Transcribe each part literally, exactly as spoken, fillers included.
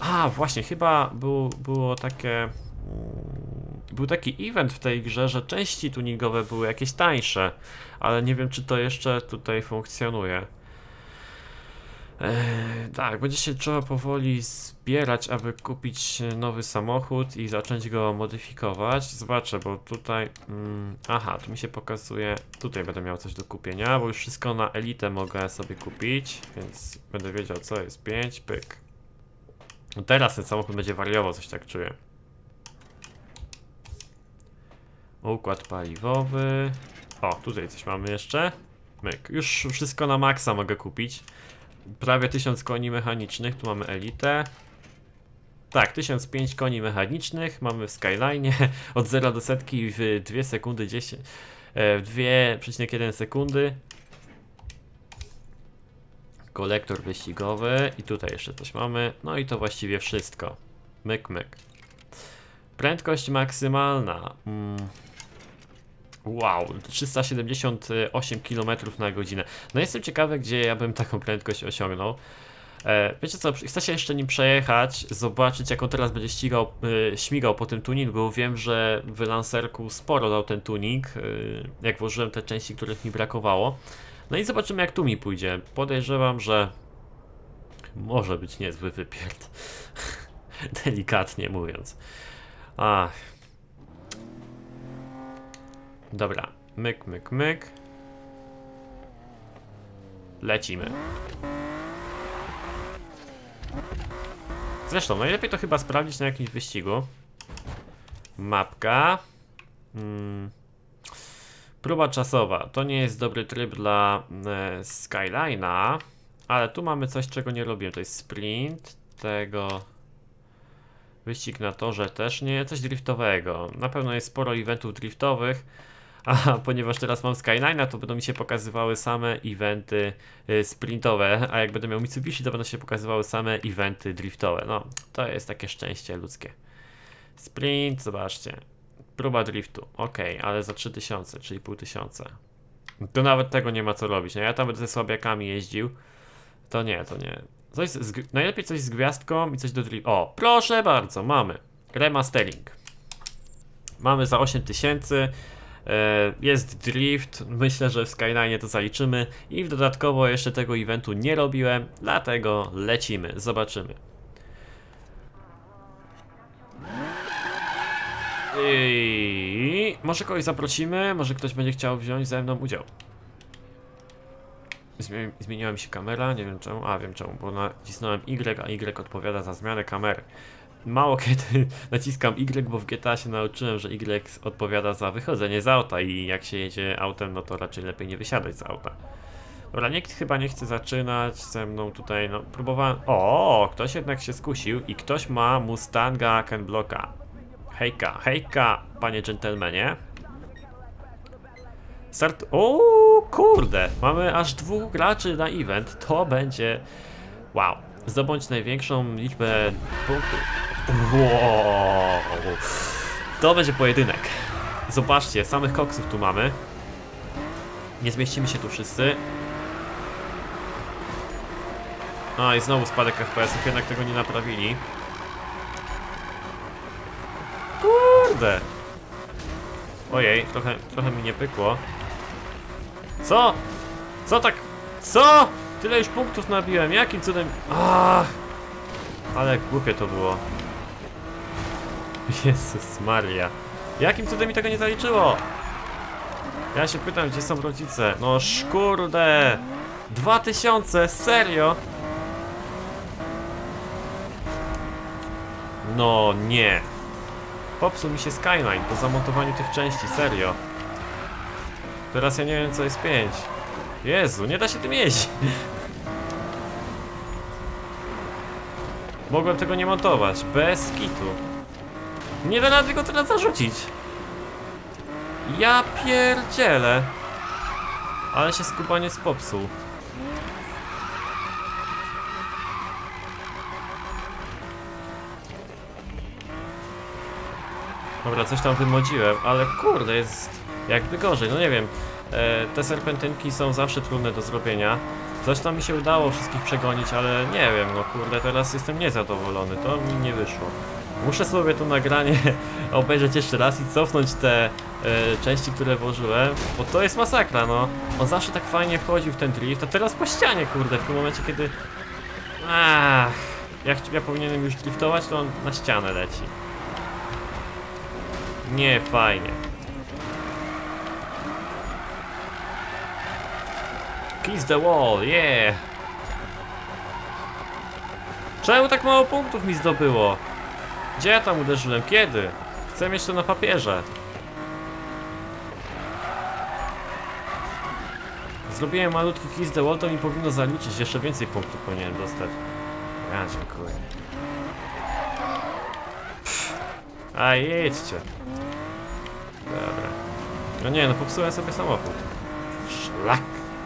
Aha, właśnie, chyba był, było takie... Był taki event w tej grze, że części tuningowe były jakieś tańsze, ale nie wiem, czy to jeszcze tutaj funkcjonuje. Eee, tak, będzie się trzeba powoli zbierać, aby kupić nowy samochód i zacząć go modyfikować. Zobaczę, bo tutaj... Mm, aha, tu mi się pokazuje... Tutaj będę miał coś do kupienia, bo już wszystko na elitę mogę sobie kupić, więc będę wiedział, co jest pięć, pyk. No teraz ten samochód będzie wariował, coś tak czuję. Układ paliwowy. O, tutaj coś mamy jeszcze. Myk. Już wszystko na maksa mogę kupić. Prawie tysiąc koni mechanicznych. Tu mamy elitę. Tak, tysiąc pięć koni mechanicznych. Mamy w Skyline. Od zera do setki w dwie sekundy dziesięć. W dwa przecinek jeden sekundy. Kolektor wyścigowy. I tutaj jeszcze coś mamy. No i to właściwie wszystko. Myk, myk. Prędkość maksymalna. Mm. Wow, trzysta siedemdziesiąt osiem kilometrów na godzinę. No jestem ciekawy, gdzie ja bym taką prędkość osiągnął. E, wiecie co, chcę się jeszcze nim przejechać, zobaczyć, jak on teraz będzie ścigał, e, śmigał po tym tuningu. Wiem, że w Lancerku sporo dał ten tuning, e, jak włożyłem te części, których mi brakowało. No i zobaczymy, jak tu mi pójdzie. Podejrzewam, że może być niezły wypierd. Delikatnie mówiąc. Ach. Dobra, myk, myk, myk. Lecimy. Zresztą, najlepiej to chyba sprawdzić na jakimś wyścigu. Mapka. Hmm. Próba czasowa. To nie jest dobry tryb dla e, Skyline'a, ale tu mamy coś, czego nie robię. To jest sprint. Tego... Wyścig na torze też nie, coś driftowego. Na pewno jest sporo eventów driftowych, a ponieważ teraz mam Skyline'a, to będą mi się pokazywały same eventy y, sprintowe, a jak będę miał Mitsubishi, to będą się pokazywały same eventy driftowe. No, to jest takie szczęście ludzkie. Sprint, zobaczcie. Próba driftu, ok, ale za trzy tysiące, czyli pół tysiąca. To nawet tego nie ma co robić, no ja tam będę ze słabiakami jeździł. To nie, to nie. Coś z, najlepiej coś z gwiazdką i coś do drift. O, proszę bardzo, mamy remastering. Mamy za osiem tysięcy. e, Jest drift. Myślę, że w Skyline to zaliczymy. I dodatkowo jeszcze tego eventu nie robiłem, dlatego lecimy, zobaczymy. I może kogoś zaprosimy, może ktoś będzie chciał wziąć ze mną udział. Zmieniła mi się kamera, nie wiem czemu, a wiem czemu, bo nacisnąłem Y, a Y odpowiada za zmianę kamery. Mało kiedy naciskam Y, bo w G T A się nauczyłem, że Y odpowiada za wychodzenie z auta i jak się jedzie autem, no to raczej lepiej nie wysiadać z auta. Dobra, nikt chyba nie chce zaczynać ze mną tutaj, no próbowałem... O, ktoś jednak się skusił i ktoś ma Mustanga Ken Blocka. Hejka, hejka, panie dżentelmenie. Start... O, kurde, mamy aż dwóch graczy na event, to będzie... Wow, zdobądź największą liczbę punktów. Wow. To będzie pojedynek. Zobaczcie, samych koksów tu mamy. Nie zmieścimy się tu wszyscy. A i znowu spadek F P S-ów, jednak tego nie naprawili. Kurde. Ojej, trochę, trochę mi nie pykło. Co? Co tak? Co? Tyle już punktów nabiłem, jakim cudem? Ach, ale głupie to było. Jezus Maria. Jakim cudem mi tego nie zaliczyło? Ja się pytam, gdzie są rodzice. No szkurde. Dwa tysiące, serio? No nie. Popsuł mi się Skyline po zamontowaniu tych części, serio. Teraz ja nie wiem, co jest pięć. Jezu, nie da się tym jeździć. Mogłem tego nie montować, bez kitu. Nie da rady go teraz zarzucić. Ja pierdzielę. Ale się skubaniec popsuł. Dobra, coś tam wymodziłem, ale kurde, jest jakby gorzej, no nie wiem. e, Te serpentynki są zawsze trudne do zrobienia. Coś tam mi się udało wszystkich przegonić, ale nie wiem, no kurde, teraz jestem niezadowolony, to mi nie wyszło. Muszę sobie to nagranie obejrzeć jeszcze raz i cofnąć te e, części, które włożyłem, bo to jest masakra, no. On zawsze tak fajnie wchodził w ten drift, a teraz po ścianie, kurde, w tym momencie, kiedy... Ach, jak ja powinienem już driftować, to on na ścianę leci. Nie, fajnie. Kiss the wall, yeah! Czemu tak mało punktów mi zdobyło? Gdzie ja tam uderzyłem? Kiedy? Chcę mieć to na papierze. Zrobiłem malutki kiss the wall, to mi powinno zaliczyć. Jeszcze więcej punktów powinienem dostać. Ja dziękuję. Pff. A jedźcie. Dobra. No nie, no popsułem sobie samochód. Szlak.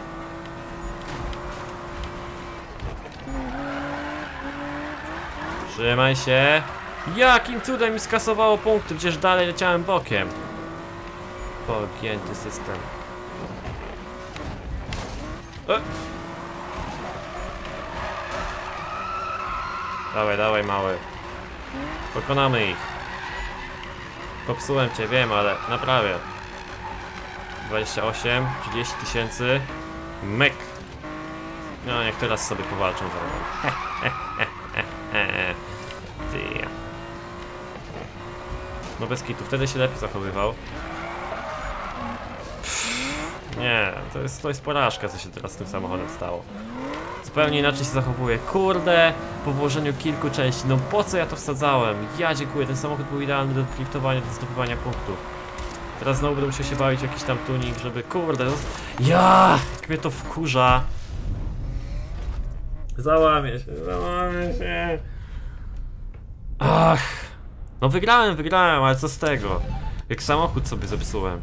Trzymaj się. Jakim cudem mi skasowało punkty? Przecież dalej leciałem bokiem. Pogięty system. E. Dawaj, dawaj, mały. Pokonamy ich. Popsułem cię, wiem, ale naprawię. dwadzieścia osiem, trzydzieści tysięcy. Myk. No, niech teraz sobie powalczą za mną. Ty. No bez kitu, wtedy się lepiej zachowywał. Pff, nie, to jest, to jest porażka, co się teraz z tym samochodem stało. Zupełnie inaczej się zachowuje. Kurde, po włożeniu kilku części, no po co ja to wsadzałem? Ja dziękuję, ten samochód był idealny do driftowania, do zdobywania punktów. Teraz znowu będę musiał się bawić jakiś tam tuning, żeby... Kurde, no... Ja! Jak mnie to wkurza. Załamię się, załamię się. Ach. No wygrałem, wygrałem, ale co z tego? Jak samochód sobie zepsułem.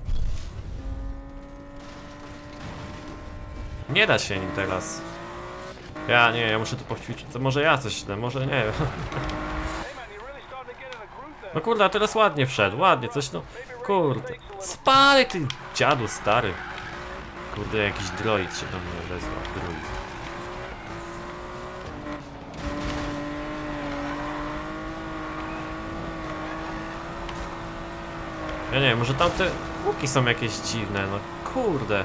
Nie da się nim teraz. Ja nie, ja muszę to poćwiczyć. To może ja coś źle, może nie wiem. No kurde, a teraz ładnie wszedł, ładnie, coś no... Kurde. Spalaj ty dziadu stary. Kurde, jakiś droid się do mnie wezwał. Droid. Ja nie wiem, może tamte łuki są jakieś dziwne, no kurde.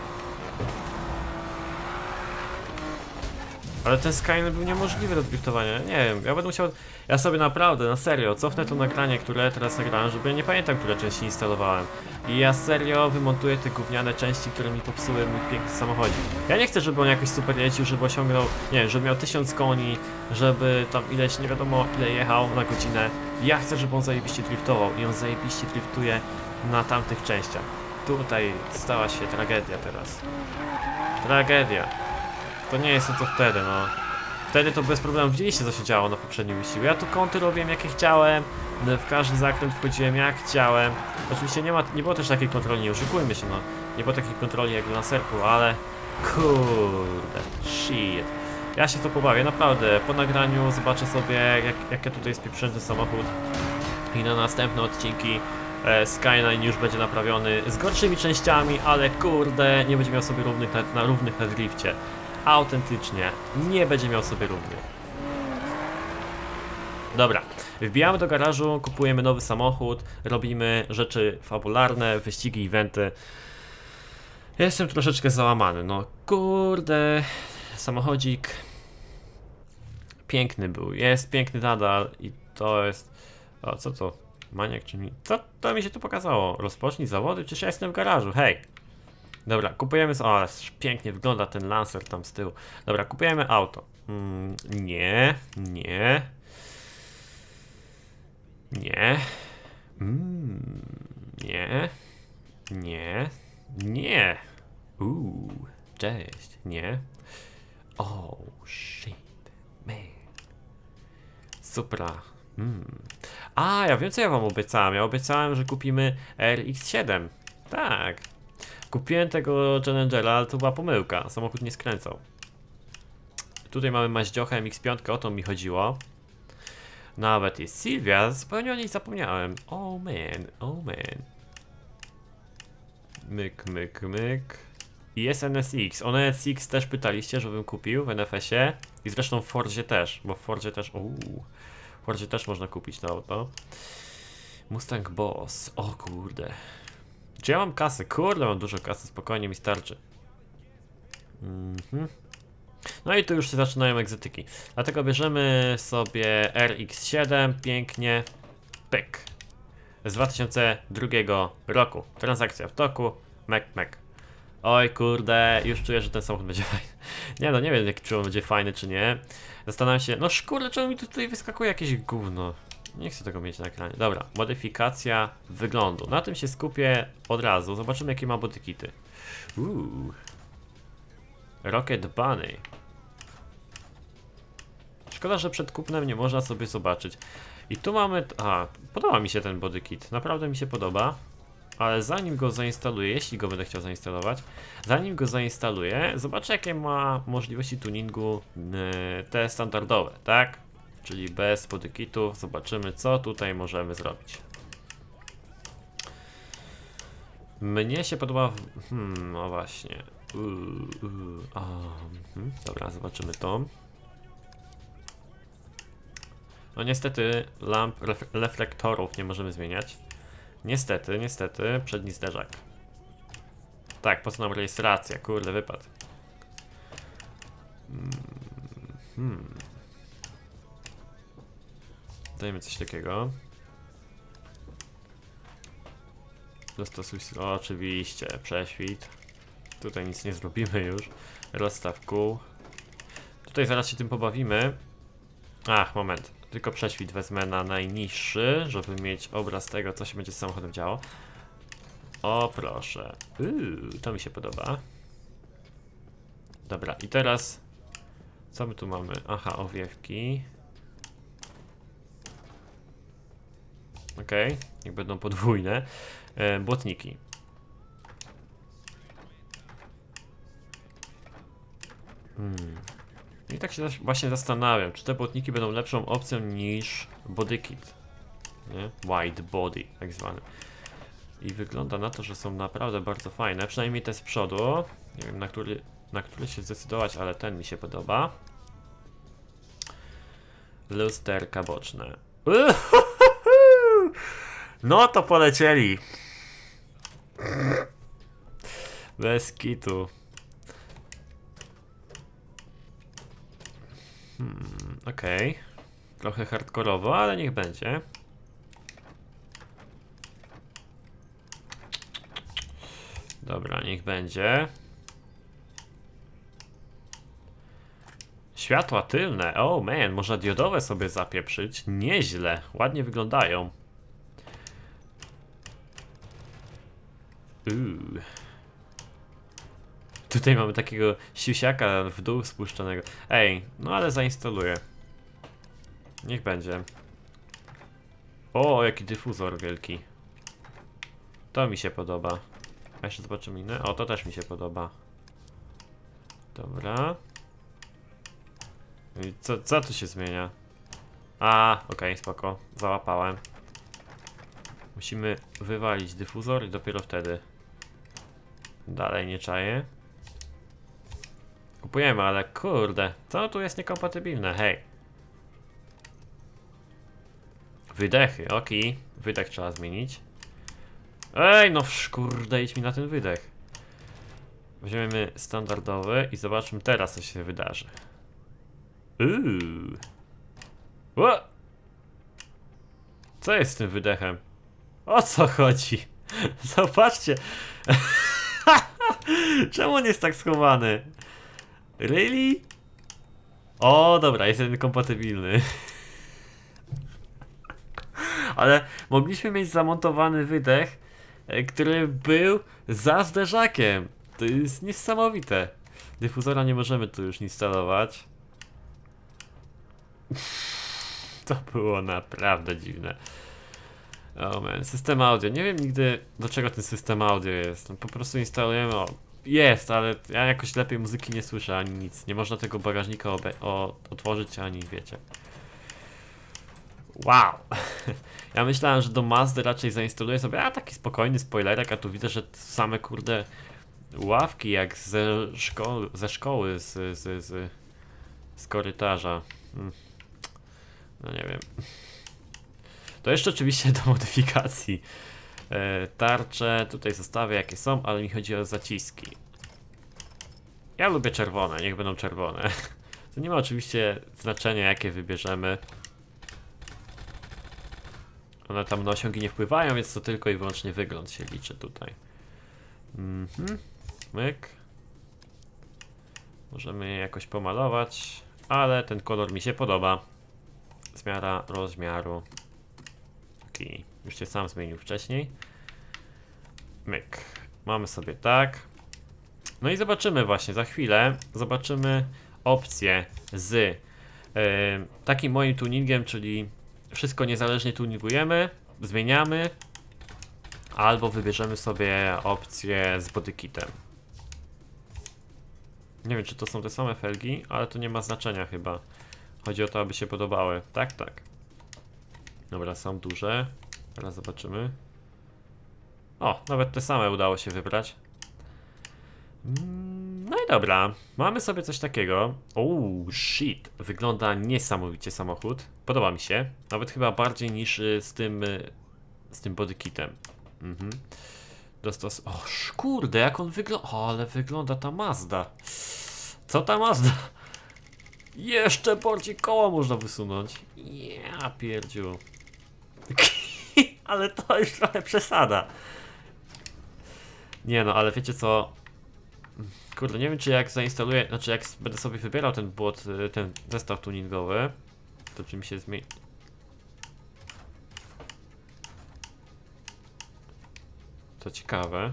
Ale ten Skyline był niemożliwy do driftowania, nie wiem, ja będę musiał... Ja sobie naprawdę, na serio, cofnę to nagranie, które teraz nagrałem, żeby ja nie pamiętam, które części instalowałem. I ja serio wymontuję te gówniane części, które mi popsuły mój piękny samochodzik. Ja nie chcę, żeby on jakoś super jeździł, żeby osiągnął, nie wiem, żeby miał tysiąc koni, żeby tam ileś, nie wiadomo ile jechał na godzinę. Ja chcę, żeby on zajebiście driftował i on zajebiście driftuje na tamtych częściach. Tutaj stała się tragedia teraz. Tragedia. To nie jest to co wtedy, no. Wtedy to bez problemu widzieliście, co się działo na poprzednim wyścigu. Ja tu kąty robiłem jakie chciałem, w każdy zakręt wchodziłem jak chciałem. Oczywiście nie, ma, nie było też takiej kontroli, nie oszukujmy się, no. Nie było takiej kontroli jak na serku, ale... Kurde, shit. Ja się w to pobawię, naprawdę. Po nagraniu zobaczę sobie, jak, jak ja tutaj jest pieprzęty samochód. I na następne odcinki e, Skyline już będzie naprawiony z gorszymi częściami, ale kurde, nie będzie miał sobie równych na, na równych na drifcie. Autentycznie nie będzie miał sobie równych. Dobra, wbijamy do garażu, kupujemy nowy samochód, robimy rzeczy fabularne, wyścigi, eventy. Jestem troszeczkę załamany, no kurde, samochodzik piękny był, jest piękny nadal i to jest... O, co to? Maniak czy mi... Co to mi się tu pokazało? Rozpocznij zawody? Przecież ja jestem w garażu, hej! Dobra, kupujemy... O, ale pięknie wygląda ten Lancer tam z tyłu. Dobra, kupujemy auto. Mm, nie, nie. Nie. Mm, nie. Nie. Nie. Uuu, cześć. Nie. Oh, shit. Man. Supra. Mm. A, ja wiem co ja wam obiecałem. Ja obiecałem, że kupimy R X siedem. Tak. Kupiłem tego Challengera, ale to była pomyłka. Samochód nie skręcał. Tutaj mamy maździocha M X pięć, o to mi chodziło. Nawet jest Sylwia, zupełnie o niej zapomniałem. Oh man, oh man. Myk, myk, myk. I jest N S X. O N S X też pytaliście, żebym kupił w N F S-ie. I zresztą w Fordzie też, bo w Fordzie też... Uuu, w Fordzie też można kupić to auto. Mustang Boss. O kurde. Czy ja mam kasę? Kurde, mam dużo kasy, spokojnie mi starczy. Mhm. No i tu już się zaczynają egzotyki. Dlatego bierzemy sobie R X siedem, pięknie. Pyk. Z dwa tysiące drugiego roku. Transakcja w toku. Mek, mek. Oj kurde, już czuję, że ten samochód będzie fajny. Nie no, nie wiem, jak czy on będzie fajny, czy nie. Zastanawiam się, no szkurde, czemu mi tutaj wyskakuje jakieś gówno. Nie chcę tego mieć na ekranie. Dobra, modyfikacja wyglądu. Na tym się skupię od razu. Zobaczymy, jakie ma bodykity. Uuu. Rocket Bunny. Szkoda, że przed kupnem nie można sobie zobaczyć. I tu mamy... A, podoba mi się ten bodykit. Naprawdę mi się podoba. Ale zanim go zainstaluję, jeśli go będę chciał zainstalować, zanim go zainstaluję, zobaczę, jakie ma możliwości tuningu yy, te standardowe, tak? Czyli bez bodykitów. Zobaczymy, co tutaj możemy zrobić. Mnie się podoba... Hmm, no właśnie. Uuu, uuu, um, dobra, zobaczymy to. No niestety lamp ref reflektorów nie możemy zmieniać. Niestety, niestety, przedni zderzak. Tak, po co nam rejestracja? Kurde, wypadł. Hmm. Dajmy coś takiego. Dostosuj... O, oczywiście, prześwit. Tutaj nic nie zrobimy już. Rozstaw kół. Tutaj zaraz się tym pobawimy. Ach, moment. Tylko prześwit wezmę na najniższy, żeby mieć obraz tego, co się będzie z samochodem działo. O, proszę. Uuu, to mi się podoba. Dobra, i teraz... Co my tu mamy? Aha, owiewki. Okej, okay, niech będą podwójne. E, błotniki. Hmm. I tak się właśnie zastanawiam, czy te błotniki będą lepszą opcją niż bodykit. Nie? White body, tak zwany. I wygląda na to, że są naprawdę bardzo fajne. Przynajmniej te z przodu. Nie wiem, na który, na który się zdecydować, ale ten mi się podoba. Lusterka boczne. No to polecieli. Bez kitu. Hmm, okej. Okay. Trochę hardkorowo, ale niech będzie. Dobra, niech będzie. Światła tylne. Oh man, można diodowe sobie zapieprzyć. Nieźle, ładnie wyglądają. Uuu. Tutaj mamy takiego siusiaka w dół spuszczonego. Ej, no ale zainstaluję. Niech będzie. O, jaki dyfuzor wielki. To mi się podoba. A jeszcze zobaczymy inne. O, to też mi się podoba. Dobra. I co, co tu się zmienia? A, okej, okay, spoko. Załapałem. Musimy wywalić dyfuzor i dopiero wtedy. Dalej nie czaję. Kupujemy, ale kurde, co tu jest niekompatybilne? Hej. Wydechy, okej. Wydech trzeba zmienić. Ej, no kurde, idź mi na ten wydech. Weźmiemy standardowy i zobaczmy teraz, co się wydarzy. Uuu. Ło! Co jest z tym wydechem? O co chodzi? Zobaczcie. Czemu on jest tak schowany? Really? O, dobra, jest jeden kompatybilny. Ale mogliśmy mieć zamontowany wydech, który był za zderzakiem. To jest niesamowite. Dyfuzora nie możemy tu już instalować. To było naprawdę dziwne. O man, system audio. Nie wiem nigdy, do czego ten system audio jest. No, po prostu instalujemy. O, jest, ale ja jakoś lepiej muzyki nie słyszę ani nic. Nie można tego bagażnika o, otworzyć ani wiecie. Wow. Ja myślałem, że do Mazdy raczej zainstaluję sobie a taki spokojny spoilerek, a tu widzę, że same kurde Ławki jak ze szkoły, ze szkoły, z, z, z, z korytarza. Hmm. No nie wiem. To jeszcze oczywiście do modyfikacji. E, tarcze tutaj zostawię jakie są, ale mi chodzi o zaciski. Ja lubię czerwone, niech będą czerwone. To nie ma oczywiście znaczenia jakie wybierzemy. One tam na osiągi nie wpływają, więc to tylko i wyłącznie wygląd się liczy tutaj. Mhm. Myk. Możemy je jakoś pomalować, ale ten kolor mi się podoba. Zmiara rozmiaru. Okej, już się sam zmienił wcześniej. Myk. Mamy sobie tak. No i zobaczymy właśnie za chwilę. Zobaczymy opcję z yy, takim moim tuningiem, czyli wszystko niezależnie tuningujemy, zmieniamy, albo wybierzemy sobie opcję z bodykitem. Nie wiem, czy to są te same felgi, ale to nie ma znaczenia chyba. Chodzi o to, aby się podobały. Tak, tak. Dobra, są duże. Teraz zobaczymy. O, nawet te same udało się wybrać. No i dobra, mamy sobie coś takiego. Ooo, shit. Wygląda niesamowicie samochód. Podoba mi się. Nawet chyba bardziej niż z tym z tym bodykitem. Mhm. Dostos... O, kurde, jak on wygląda. O, ale wygląda ta Mazda. Co ta Mazda? Jeszcze bardziej koło można wysunąć. Ja pierdziu. Ale to już trochę przesada. Nie no, ale wiecie co? Kurde, nie wiem czy jak zainstaluję, znaczy jak będę sobie wybierał ten błot, ten zestaw tuningowy, to czy mi się zmieni... To ciekawe.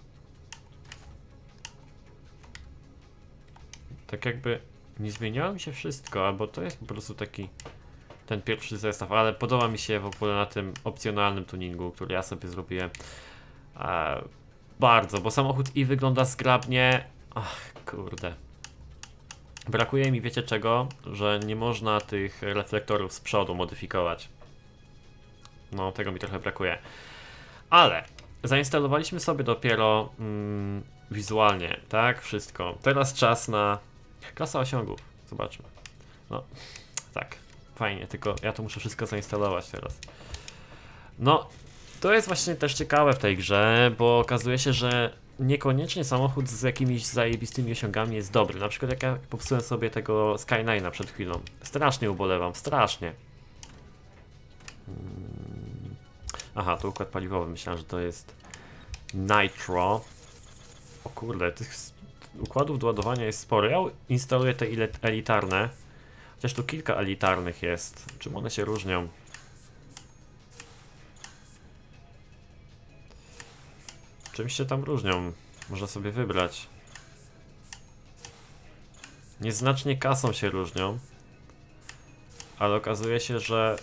Tak jakby nie zmieniało mi się wszystko, albo to jest po prostu taki ten pierwszy zestaw, ale podoba mi się w ogóle na tym opcjonalnym tuningu, który ja sobie zrobiłem. E, bardzo, bo samochód i wygląda zgrabnie. Ach, kurde. Brakuje mi, wiecie czego? Że nie można tych reflektorów z przodu modyfikować. No, tego mi trochę brakuje. Ale zainstalowaliśmy sobie dopiero mm, wizualnie, tak? Wszystko. Teraz czas na klasa osiągów. Zobaczmy. No, tak. Fajnie, tylko ja to muszę wszystko zainstalować teraz. No, to jest właśnie też ciekawe w tej grze, bo okazuje się, że niekoniecznie samochód z jakimiś zajebistymi osiągami jest dobry. Na przykład jak ja popsułem sobie tego Skyline'a przed chwilą. Strasznie ubolewam, strasznie. Aha, to układ paliwowy, myślałem, że to jest Nitro. O kurde, tych układów do ładowania jest sporo. Ja instaluję te elitarne. Chociaż tu kilka elitarnych jest. Czym one się różnią? Czymś się tam różnią. Można sobie wybrać. Nieznacznie kasą się różnią. Ale okazuje się, że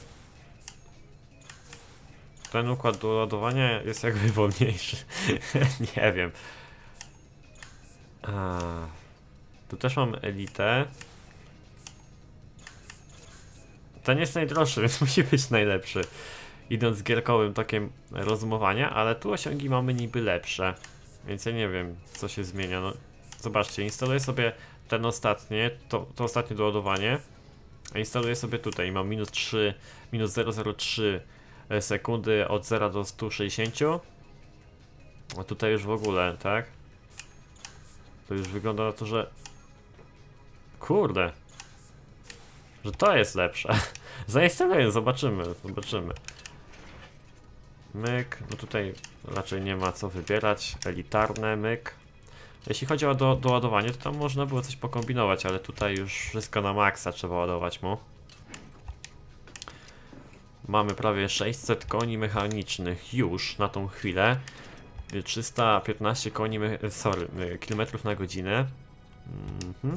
ten układ do ładowania jest jakby wolniejszy. Nie wiem. A, tu też mam elitę. Ten jest najdroższy, więc musi być najlepszy. Idąc gierkowym tokiem rozumowania, ale tu osiągi mamy niby lepsze. Więc ja nie wiem, co się zmienia. No, zobaczcie, instaluję sobie ten ostatnie, to, to ostatnie doładowanie. A instaluję sobie tutaj, mam minus trzy, minus zero przecinek zero trzy sekundy od zera do stu sześćdziesięciu. A tutaj już w ogóle, tak? To już wygląda na to, że... Kurde. Że to jest lepsze. Zainstaluję, zobaczymy, zobaczymy. Myk, no tutaj raczej nie ma co wybierać. Elitarne, myk. Jeśli chodzi o do, doładowanie, to tam można było coś pokombinować, ale tutaj już wszystko na maksa trzeba ładować mu. Mamy prawie sześćset koni mechanicznych już na tą chwilę. trzysta piętnaście koni, sorry, kilometrów na godzinę. Mhm.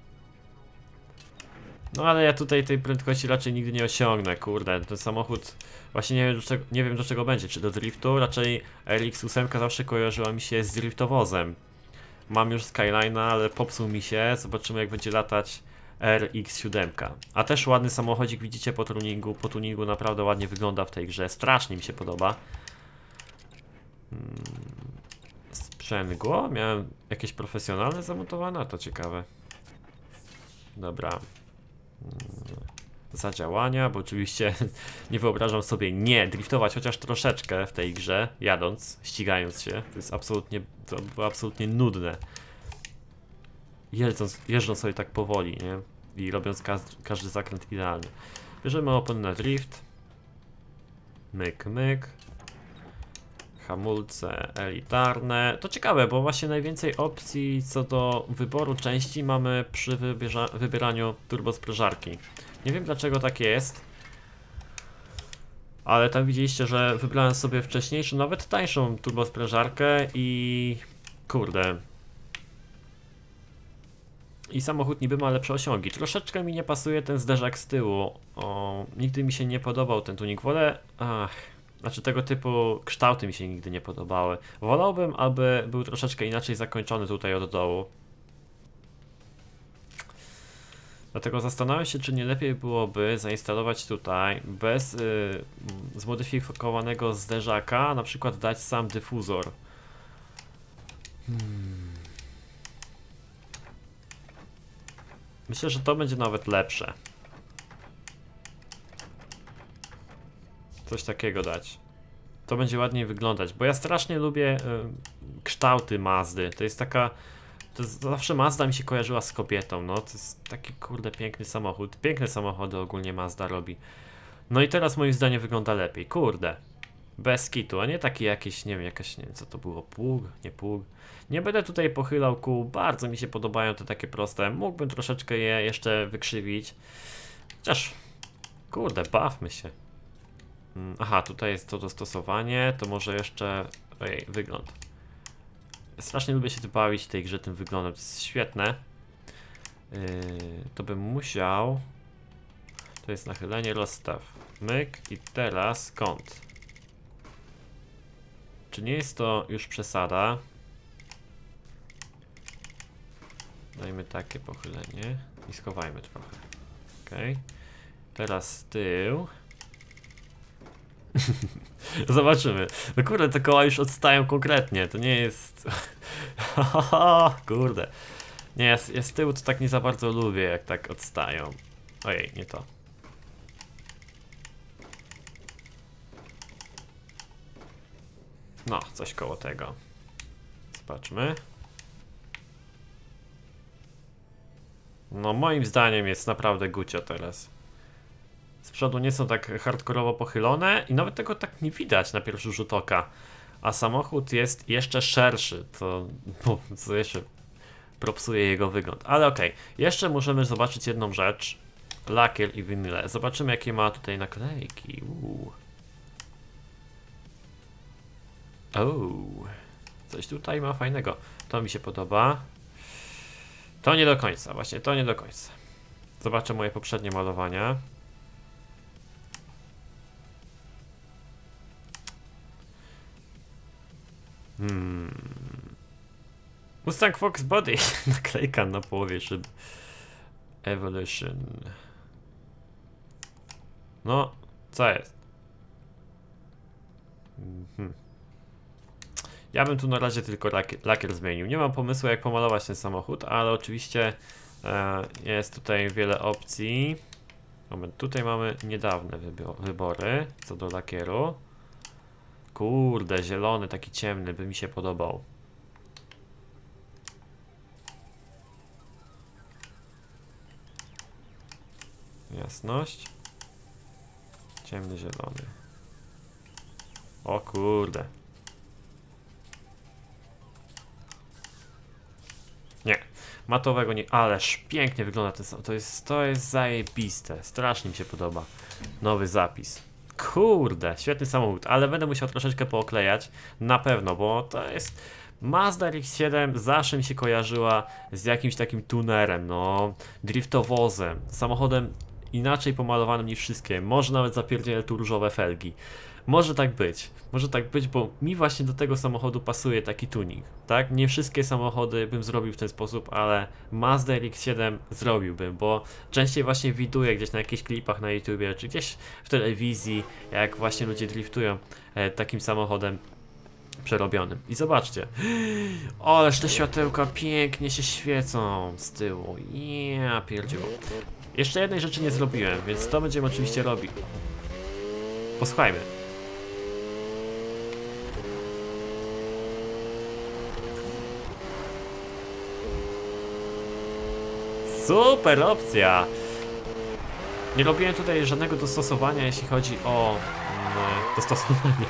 No ale ja tutaj tej prędkości raczej nigdy nie osiągnę, kurde, ten samochód właśnie nie wiem do czego, nie wiem do czego będzie, czy do driftu, raczej R X osiem zawsze kojarzyła mi się z driftowozem. Mam już Skyline'a, ale popsuł mi się, zobaczymy jak będzie latać R X siedem. A też ładny samochodzik, widzicie po tuningu, po tuningu naprawdę ładnie wygląda w tej grze, strasznie mi się podoba. sprzęgło. Miałem jakieś profesjonalne zamontowane, a to ciekawe. Dobra. Zadziałania, bo oczywiście nie wyobrażam sobie nie driftować chociaż troszeczkę w tej grze, jadąc, ścigając się. To jest absolutnie, to było absolutnie nudne. Jeżdżąc, jeżdżąc sobie tak powoli, nie? I robiąc ka każdy zakręt idealny. Bierzemy opon na drift. Myk, myk. Hamulce elitarne. To ciekawe, bo właśnie najwięcej opcji co do wyboru części mamy przy wybieraniu turbosprężarki. Nie wiem dlaczego tak jest, ale tam widzieliście, że wybrałem sobie wcześniejszą, nawet tańszą turbosprężarkę i kurde. I samochód niby ma lepsze osiągi. Troszeczkę mi nie pasuje ten zderzak z tyłu. O, nigdy mi się nie podobał ten tuning. Wolę... Ach, znaczy tego typu kształty mi się nigdy nie podobały. Wolałbym, aby był troszeczkę inaczej zakończony tutaj od dołu. Dlatego zastanawiam się, czy nie lepiej byłoby zainstalować tutaj bez yy, zmodyfikowanego zderzaka, na przykład dać sam dyfuzor. Hmm. Myślę, że to będzie nawet lepsze. Coś takiego dać. To będzie ładniej wyglądać, bo ja strasznie lubię y, kształty Mazdy. To jest taka... To jest, zawsze Mazda mi się kojarzyła z kobietą, no. To jest taki kurde piękny samochód. Piękne samochody ogólnie Mazda robi. No i teraz moim zdaniem wygląda lepiej. Kurde. Bez kitu, a nie taki jakiś, nie wiem, jakaś, nie wiem co to było, pług, nie pług. Nie będę tutaj pochylał kół, bardzo mi się podobają te takie proste. Mógłbym troszeczkę je jeszcze wykrzywić. Chociaż, kurde, bawmy się. Aha, tutaj jest to dostosowanie, to może jeszcze... Ojej, wygląd. Strasznie lubię się tu bawić w tej grze tym wyglądem, to jest świetne. Yy, to bym musiał... To jest nachylenie, rozstaw. Myk i teraz kąt. Czy nie jest to już przesada? Dajmy takie pochylenie i schowajmy trochę. Ok. Teraz tył. Zobaczymy. No kurde, te koła już odstają konkretnie. To nie jest... Kurde. Nie, ja, ja z tyłu to tak nie za bardzo lubię, jak tak odstają. Ojej, nie to. No, coś koło tego. Zobaczmy. No, moim zdaniem jest naprawdę gucio teraz. Z przodu nie są tak hardkorowo pochylone i nawet tego tak nie widać na pierwszy rzut oka. A samochód jest jeszcze szerszy, to, co jeszcze propsuje jego wygląd. Ale okej, okay. Jeszcze możemy zobaczyć jedną rzecz. Lakier i winyle. Zobaczymy jakie ma tutaj naklejki. Uuu. Uuu. Coś tutaj ma fajnego. To mi się podoba. To nie do końca, właśnie to nie do końca. Zobaczę moje poprzednie malowania. Hmm. Mustang Fox Body. Naklejka na połowie szyb. Evolution. No, co jest? Mhm. Ja bym tu na razie tylko lakier, lakier zmienił. Nie mam pomysłu jak pomalować ten samochód, ale oczywiście e, jest tutaj wiele opcji. Moment, tutaj mamy niedawne wybory co do lakieru. Kurde, zielony, taki ciemny, by mi się podobał. Jasność. Ciemny, zielony. O kurde. Nie, matowego nie, ależ pięknie wygląda ten samochód. To jest, to jest zajebiste. Strasznie mi się podoba. Nowy zapis. Kurde, świetny samochód, ale będę musiał troszeczkę pooklejać, na pewno, bo to jest... Mazda R X siedem zawsze mi się kojarzyła z jakimś takim tunerem, no, driftowozem, samochodem inaczej pomalowanym niż wszystkie, może nawet zapierdzielę tu różowe felgi. Może tak być, może tak być, bo mi właśnie do tego samochodu pasuje taki tuning, tak? Nie wszystkie samochody bym zrobił w ten sposób, ale Mazda R X siedem zrobiłbym, bo częściej właśnie widuję gdzieś na jakichś klipach na YouTubie, czy gdzieś w telewizji, jak właśnie ludzie driftują e, takim samochodem. przerobionym. I zobaczcie. O, ależ te światełka pięknie się świecą z tyłu. Ja pierdziu. Jeszcze jednej rzeczy nie zrobiłem, więc to będziemy oczywiście robić. Posłuchajmy. Super opcja! Nie robiłem tutaj żadnego dostosowania, jeśli chodzi o mm, dostosowanie.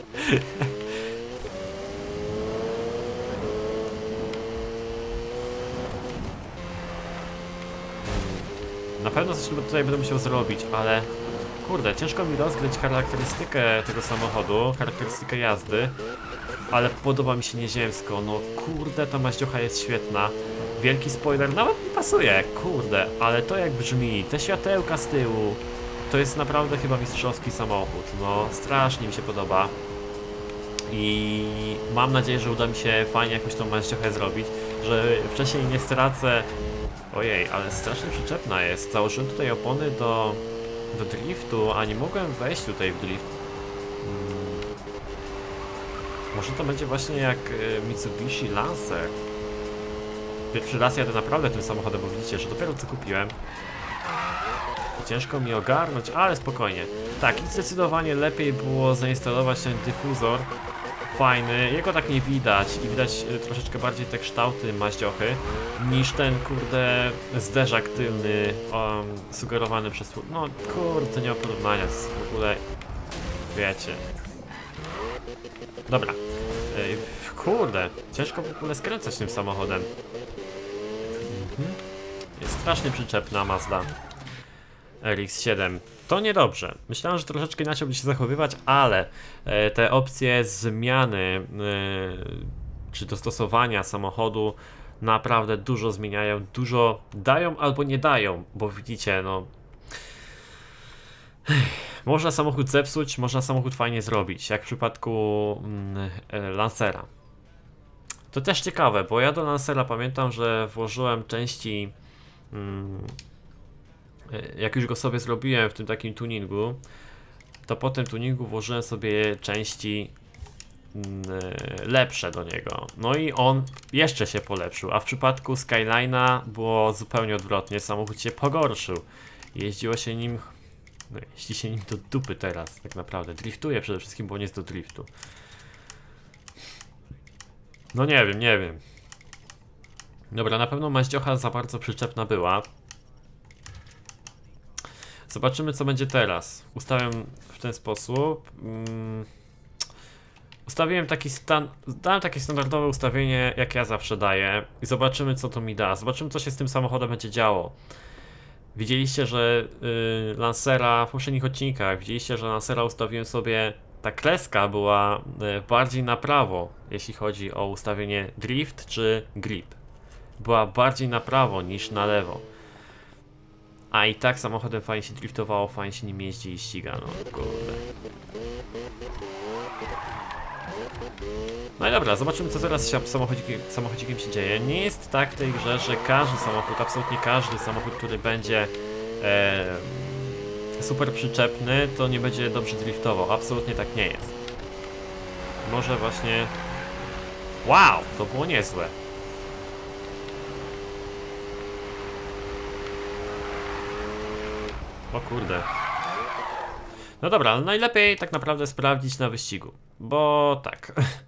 Na pewno coś tutaj będę musiał zrobić, ale kurde, ciężko mi rozgryć charakterystykę tego samochodu, charakterystykę jazdy, ale podoba mi się nieziemsko. No kurde, ta maździocha jest świetna. Wielki spoiler, nawet mi pasuje, kurde, ale to jak brzmi, te światełka z tyłu, to jest naprawdę chyba mistrzowski samochód, no strasznie mi się podoba i mam nadzieję, że uda mi się fajnie jakąś tą maździochę zrobić, że wcześniej nie stracę, ojej, ale strasznie przyczepna jest, założyłem tutaj opony do, do driftu, a nie mogłem wejść tutaj w drift. Hmm. Może to będzie właśnie jak Mitsubishi Lancer. Pierwszy raz jadę naprawdę tym samochodem, bo widzicie, że dopiero co kupiłem. Ciężko mi ogarnąć, ale spokojnie. Tak, i zdecydowanie lepiej było zainstalować ten dyfuzor. Fajny, jego tak nie widać i widać troszeczkę bardziej te kształty maździochy niż ten, kurde, zderzak tylny um, sugerowany przez... No kurde, to nie ma porównania, z w ogóle... Wiecie. Dobra. Ej, kurde, ciężko w ogóle skręcać tym samochodem. Mhm. Jest strasznie przyczepna Mazda R X siedem. To niedobrze. Myślałem, że troszeczkę inaczej będzie się zachowywać, ale e, te opcje zmiany e, czy dostosowania samochodu naprawdę dużo zmieniają, dużo dają albo nie dają, bo widzicie, no można samochód zepsuć, można samochód fajnie zrobić, jak w przypadku mm, Lancera. To też ciekawe, bo ja do Lancera pamiętam, że włożyłem części, mm, jak już go sobie zrobiłem w tym takim tuningu, to po tym tuningu włożyłem sobie części mm, lepsze do niego. No i on jeszcze się polepszył, a w przypadku Skyline'a było zupełnie odwrotnie, samochód się pogorszył. Jeździło się nim, no jeździ się nim do dupy teraz, tak naprawdę. Driftuje przede wszystkim, bo nie jest do driftu. No nie wiem, nie wiem. Dobra, na pewno maździocha za bardzo przyczepna była. Zobaczymy, co będzie teraz. Ustawiam w ten sposób. Um, ustawiłem taki stan... Dałem takie standardowe ustawienie, jak ja zawsze daję. I zobaczymy, co to mi da. Zobaczymy, co się z tym samochodem będzie działo. Widzieliście, że yy, Lancera w poprzednich odcinkach, widzieliście, że Lancera ustawiłem sobie... Ta kreska była bardziej na prawo, jeśli chodzi o ustawienie drift czy grip. Była bardziej na prawo niż na lewo. A i tak samochodem fajnie się driftowało, fajnie się nim jeździ i ściga, no kurde. No i dobra, zobaczymy, co teraz z samochodzikiem, samochodzikiem się dzieje. Nie jest tak w tej grze, że każdy samochód, absolutnie każdy samochód, który będzie e, super przyczepny, to nie będzie dobrze driftował. Absolutnie tak nie jest. Może właśnie... Wow, to było niezłe. O kurde. No dobra, ale najlepiej tak naprawdę sprawdzić na wyścigu. Bo tak,